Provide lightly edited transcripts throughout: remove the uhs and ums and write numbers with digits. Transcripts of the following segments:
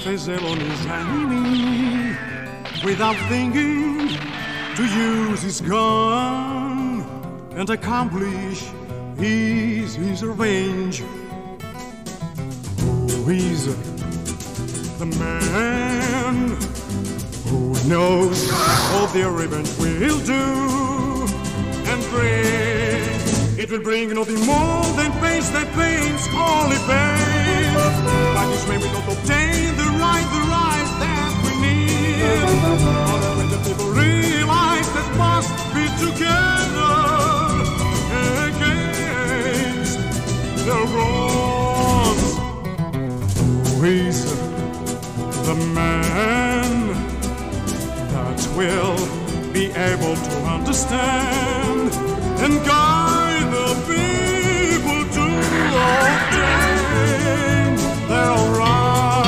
fizzle on his enemy without thinking to use his gun and accomplish his revenge. Who is the man who knows all their revenge will do and bring? It will bring nothing more than pains that pains only pain. By this way we don't obtain the rise that we need. Only when the people realize that must be together against the wrongs. Who is the man that will be able to understand and guide the people to obtain their right?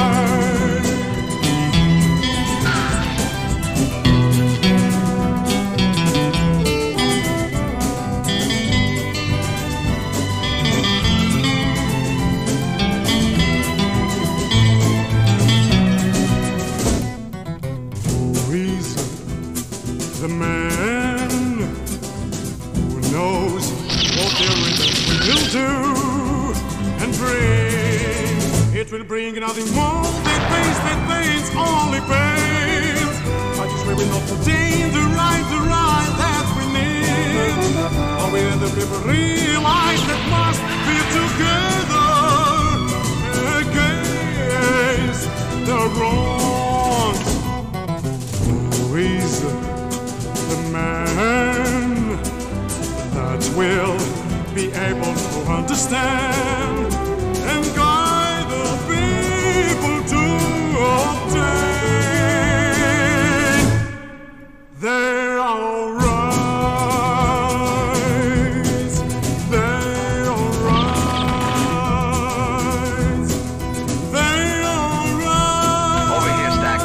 Who is the man who knows what their rhythm will do and bring? It will bring nothing more than pains only pains. But this way will not obtain the right that we need. Or will the people realize that must be together against the wrongs? Who is the man that will be able to understand and guide the people to obtain their rights, their rights, their rights. Over here, Stack.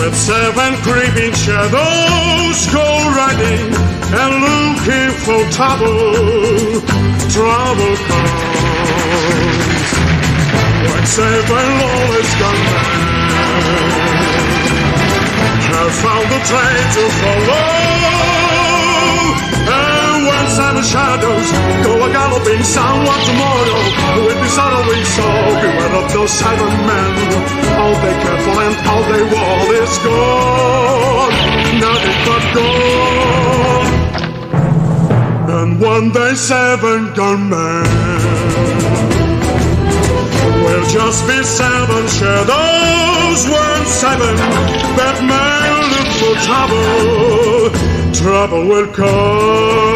with seven creeping shadows, go riding and looking for trouble. Trouble comes when seven lawless gunmen have found the train to follow. And when seven shadows go a galloping someone tomorrow, with this hollowing soul, beware of those seven men. All they care for and all they want is gone, nothing but gone. And one day seven gunmen will just be seven shadows, when seven that may look for trouble, trouble will come.